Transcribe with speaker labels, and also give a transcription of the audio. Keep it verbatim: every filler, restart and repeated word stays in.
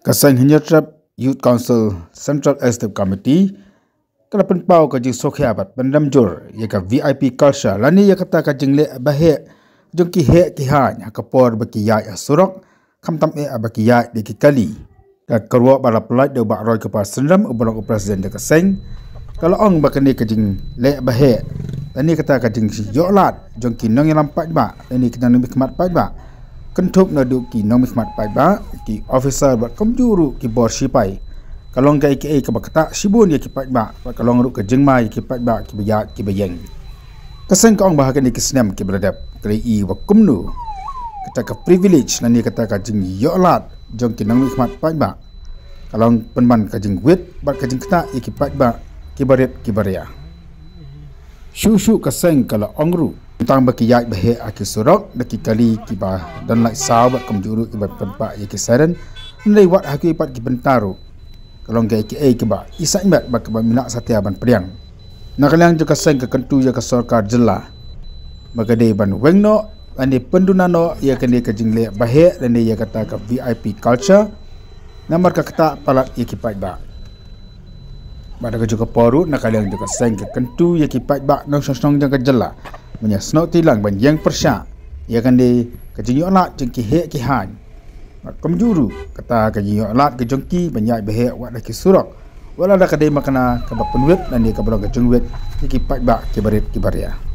Speaker 1: Kasang Hinyatrap Youth Council Central Executive Committee kala penpau ka jing sokhe abat pendam jur ya ka V I P culture lani ya kata ka jing le bahe jong ki he ki ha nya ka por ba ki ya surok kham tam e abaki ya de ki kali ka karwa bala pelaj de ba roi ka pa sendam ubolong presiden de kaseng kalau ong ba kani ka jing le bahe lani kata ka jing si yolat jong ki nong lampat ba lani kita nong hikmat pa ba kentup na du ki nong hikmat pa ba ki officer ba komjuru ki bor sipai kalong ka ike ka bakata sibun ya ki pa ba kalong ru ka jing mai ki pa ba ki ya ki bayang kaseng ka ong ba kani ki snam ki beradap kri i wa kumnu kata ka privilege lani kata ka jing yolat jong ki nong hikmat pa ba kalong penman ka jing wit ba ka jing kata ki pa ba ki baret ki baria shu-shu kaseng kala ongru tentang baki yai bahe aki surok daki kali ki ba dan lai saw ba kamjuru ki ba pempa ya ki saren ndai wat haki pat ki bentaru kalong ga ki ai ki ba isa imat ba ka ba minak satya ban priang nakalang ju kaseng ka kentu ya ka sarkar jilla bagade ban wengno ane pendunano ya kene ka jingle bahe dan ya kata ka V I P culture namar ka kata palat ya ki pat ba pada ka juga poru nakalang juga seng ke kentu ya ki pat ba nong song jang ka jella menya snok tilang ban yang persya ya kan de ka jinyo lat jeng ki he ki han komjuru kata ka jinyo lat ke jongki banyak behe wa da ki surok wala da ka de makana ka ba penwet dan dia ka ba ka jengwet ki pat ba ki barit ki baria